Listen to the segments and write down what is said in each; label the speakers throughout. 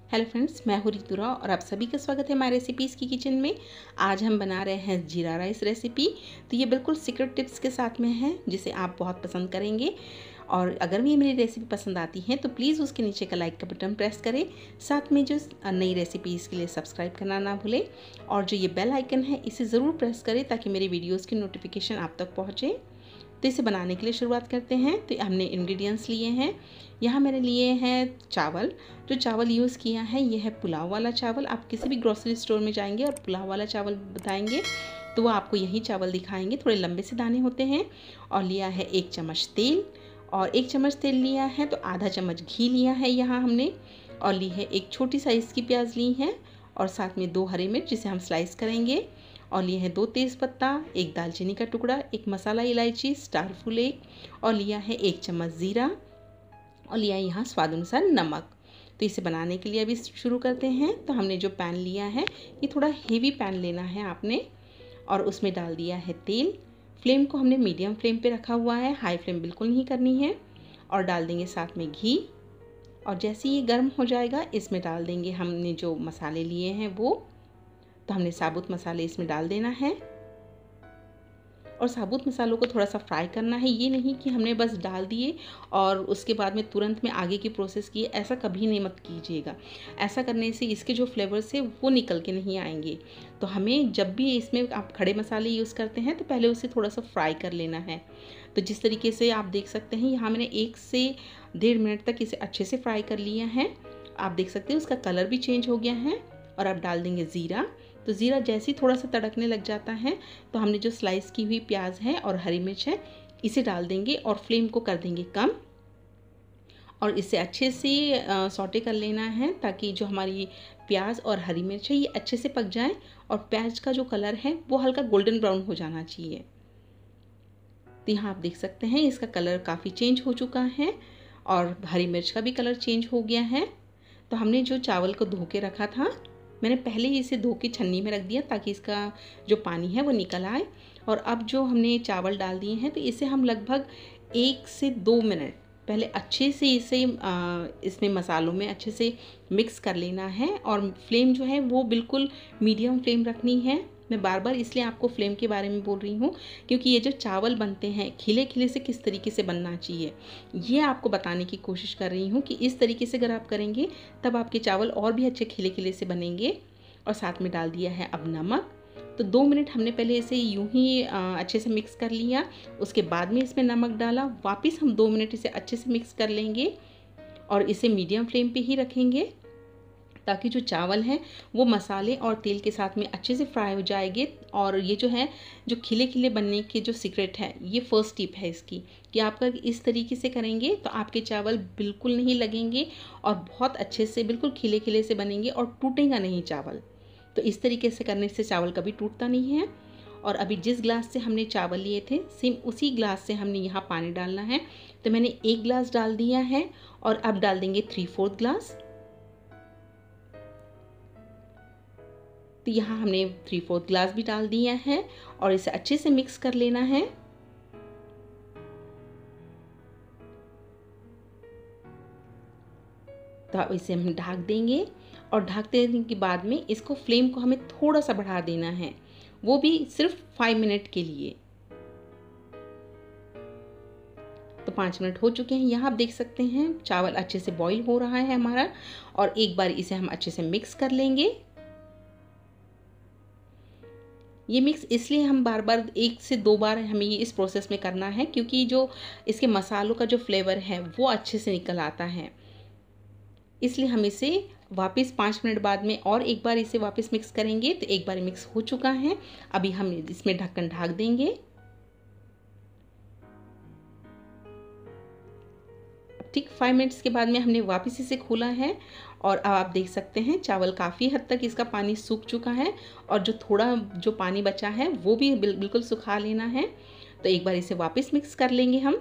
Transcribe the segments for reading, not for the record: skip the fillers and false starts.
Speaker 1: Hello friends, मैं हूँ रितुरा और आप सभी का स्वागत है हमारे रेसिपीज़ की किचन में। आज हम बना रहे हैं जीरा राइस रेसिपी। तो ये बिल्कुल सीक्रेट टिप्स के साथ में है जिसे आप बहुत पसंद करेंगे। और अगर भी मेरी रेसिपी पसंद आती है तो प्लीज़ उसके नीचे का लाइक का बटन प्रेस करें। साथ में जो नई रेसिपीज़ के लिए सब्सक्राइब करना ना भूलें और जो ये बेल आइकन है इसे ज़रूर प्रेस करें ताकि मेरी वीडियोज़ की नोटिफिकेशन आप तक पहुँचे। तो इसे बनाने के लिए शुरुआत करते हैं। तो हमने इंग्रेडिएंट्स लिए हैं। यहाँ मैंने लिए हैं चावल। जो चावल यूज़ किया है ये है पुलाव वाला चावल। आप किसी भी ग्रोसरी स्टोर में जाएंगे और पुलाव वाला चावल बताएंगे तो वो आपको यही चावल दिखाएंगे, थोड़े लंबे से दाने होते हैं। और लिया है 1 चम्मच तेल, और 1 चम्मच तेल लिया है तो आधा चम्मच घी लिया है यहाँ हमने। और ली है एक छोटी साइज़ की प्याज ली है और साथ में 2 हरी मिर्च जिसे हम स्लाइस करेंगे। और लिए हैं 2 तेज़पत्ता, 1 दालचीनी का टुकड़ा, 1 मसाला इलायची, स्टार फूल 1, और लिया है 1 चम्मच ज़ीरा, और लिया है यहाँ स्वाद अनुसार नमक। तो इसे बनाने के लिए अभी शुरू करते हैं। तो हमने जो पैन लिया है ये थोड़ा हेवी पैन लेना है आपने, और उसमें डाल दिया है तेल। फ्लेम को हमने मीडियम फ्लेम पे रखा हुआ है, हाई फ्लेम बिल्कुल नहीं करनी है। और डाल देंगे साथ में घी। और जैसे ये गर्म हो जाएगा इसमें डाल देंगे हमने जो मसाले लिए हैं वो। तो हमने साबुत मसाले इसमें डाल देना है और साबुत मसालों को थोड़ा सा फ्राई करना है। ये नहीं कि हमने बस डाल दिए और उसके बाद में तुरंत में आगे की प्रोसेस की, ऐसा कभी नहीं मत कीजिएगा। ऐसा करने से इसके जो फ्लेवर्स है वो निकल के नहीं आएंगे। तो हमें जब भी इसमें आप खड़े मसाले यूज़ करते हैं तो पहले उसे थोड़ा सा फ्राई कर लेना है। तो जिस तरीके से आप देख सकते हैं यहाँ मैंने 1 से 1.5 मिनट तक इसे अच्छे से फ्राई कर लिया है। आप देख सकते हैं उसका कलर भी चेंज हो गया है। और अब डाल देंगे ज़ीरा। तो ज़ीरा जैसे ही थोड़ा सा तड़कने लग जाता है तो हमने जो स्लाइस की हुई प्याज है और हरी मिर्च है इसे डाल देंगे और फ्लेम को कर देंगे कम। और इसे अच्छे से सौटे कर लेना है ताकि जो हमारी प्याज और हरी मिर्च है ये अच्छे से पक जाए और प्याज का जो कलर है वो हल्का गोल्डन ब्राउन हो जाना चाहिए। तो यहाँ आप देख सकते हैं इसका कलर काफ़ी चेंज हो चुका है और हरी मिर्च का भी कलर चेंज हो गया है। तो हमने जो चावल को धो के रखा था मैंने पहले ही इसे धो के छन्नी में रख दिया ताकि इसका जो पानी है वो निकल आए। और अब जो हमने चावल डाल दिए हैं तो इसे हम लगभग 1 से 2 मिनट पहले अच्छे से इसे इसमें मसालों में अच्छे से मिक्स कर लेना है। और फ्लेम जो है वो बिल्कुल मीडियम फ्लेम रखनी है। मैं बार बार इसलिए आपको फ्लेम के बारे में बोल रही हूँ क्योंकि ये जो चावल बनते हैं खिले खिले से किस तरीके से बनना चाहिए ये आपको बताने की कोशिश कर रही हूँ कि इस तरीके से अगर आप करेंगे तब आपके चावल और भी अच्छे खिले खिले से बनेंगे। और साथ में डाल दिया है अब नमक। तो 2 मिनट हमने पहले इसे यूं ही अच्छे से मिक्स कर लिया, उसके बाद में इसमें नमक डाला। वापस हम 2 मिनट इसे अच्छे से मिक्स कर लेंगे और इसे मीडियम फ्लेम पे ही रखेंगे ताकि जो चावल हैं वो मसाले और तेल के साथ में अच्छे से फ्राई हो जाएंगे। और ये जो है जो खिले खिले बनने के जो सीक्रेट है ये फर्स्ट टिप है इसकी कि आप अगर इस तरीके से करेंगे तो आपके चावल बिल्कुल नहीं लगेंगे और बहुत अच्छे से बिल्कुल खिले खिले से बनेंगे और टूटेगा नहीं चावल। तो इस तरीके से करने से चावल कभी टूटता नहीं है। और अभी जिस ग्लास से हमने चावल लिए थे सेम उसी ग्लास से हमने यहाँ पानी डालना है। तो मैंने 1 ग्लास डाल दिया है और अब डाल देंगे 3/4 ग्लास। तो यहाँ हमने 3/4 ग्लास भी डाल दिया है और इसे अच्छे से मिक्स कर लेना है। तो अब इसे हम ढक देंगे और ढक देने के बाद में इसको फ्लेम को हमें थोड़ा सा बढ़ा देना है, वो भी सिर्फ 5 मिनट के लिए। तो 5 मिनट हो चुके हैं। यहाँ आप देख सकते हैं चावल अच्छे से बॉईल हो रहा है हमारा और एक बार इसे हम अच्छे से मिक्स कर लेंगे। ये मिक्स इसलिए हम बार बार 1 से 2 बार हमें ये इस प्रोसेस में करना है क्योंकि जो इसके मसालों का जो फ्लेवर है वो अच्छे से निकल आता है। इसलिए हम इसे वापस 5 मिनट बाद में और एक बार इसे वापस मिक्स करेंगे। तो एक बार मिक्स हो चुका है, अभी हम इसमें ढक्कन ढक देंगे। ठीक 5 मिनट्स के बाद में हमने वापस इसे खोला है और अब आप देख सकते हैं चावल काफ़ी हद तक इसका पानी सूख चुका है और जो थोड़ा जो पानी बचा है वो भी बिल्कुल सुखा लेना है। तो एक बार इसे वापस मिक्स कर लेंगे हम।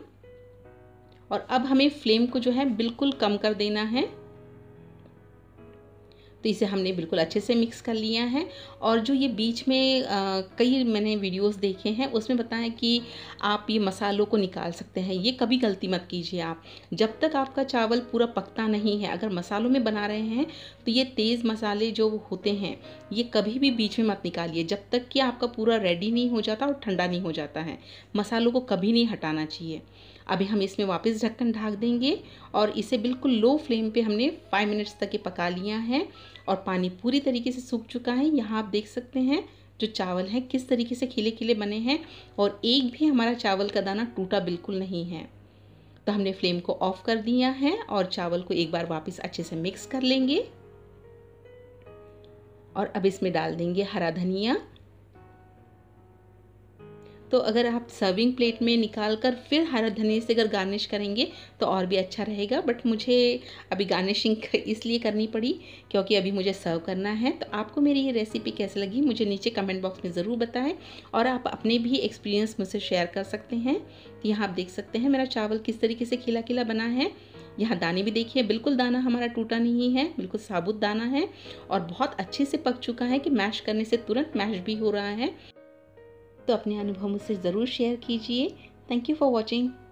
Speaker 1: और अब हमें फ्लेम को जो है बिल्कुल कम कर देना है। तो इसे हमने बिल्कुल अच्छे से मिक्स कर लिया है। और जो ये बीच में कई मैंने वीडियोस देखे हैं उसमें बताया कि आप ये मसालों को निकाल सकते हैं, ये कभी गलती मत कीजिए आप। जब तक आपका चावल पूरा पकता नहीं है, अगर मसालों में बना रहे हैं तो ये तेज़ मसाले जो होते हैं ये कभी भी बीच में मत निकालिए जब तक कि आपका पूरा रेडी नहीं हो जाता और ठंडा नहीं हो जाता है। मसालों को कभी नहीं हटाना चाहिए। अभी हम इसमें वापस ढक्कन ढक देंगे और इसे बिल्कुल लो फ्लेम पे हमने 5 मिनट्स तक ये पका लिया है और पानी पूरी तरीके से सूख चुका है। यहाँ आप देख सकते हैं जो चावल हैं किस तरीके से खिले खिले बने हैं और एक भी हमारा चावल का दाना टूटा बिल्कुल नहीं है। तो हमने फ्लेम को ऑफ कर दिया है और चावल को एक बार वापस अच्छे से मिक्स कर लेंगे और अब इसमें डाल देंगे हरा धनिया। तो अगर आप सर्विंग प्लेट में निकाल कर फिर हरा धनिया से अगर गार्निश करेंगे तो और भी अच्छा रहेगा, बट मुझे अभी गार्निशिंग इसलिए करनी पड़ी क्योंकि अभी मुझे सर्व करना है। तो आपको मेरी ये रेसिपी कैसी लगी मुझे नीचे कमेंट बॉक्स में ज़रूर बताएं और आप अपने भी एक्सपीरियंस मुझसे शेयर कर सकते हैं। तो यहाँ आप देख सकते हैं मेरा चावल किस तरीके से खिला खिला बना है। यहाँ दाने भी देखिए, बिल्कुल दाना हमारा टूटा नहीं है, बिल्कुल साबुत दाना है और बहुत अच्छे से पक चुका है कि मैश करने से तुरंत मैश भी हो रहा है। तो अपने अनुभव मुझसे ज़रूर शेयर कीजिए। Thank you for watching.